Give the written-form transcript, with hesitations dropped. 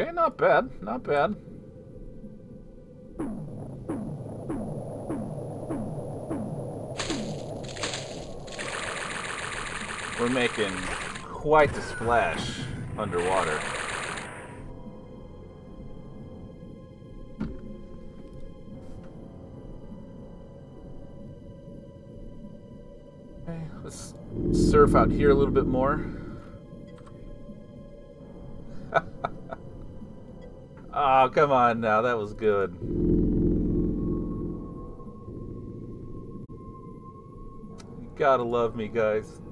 Okay, not bad. Not bad. We're making quite the splash underwater. Okay, let's surf out here a little bit more. Oh, come on now. That was good. You gotta love me, guys.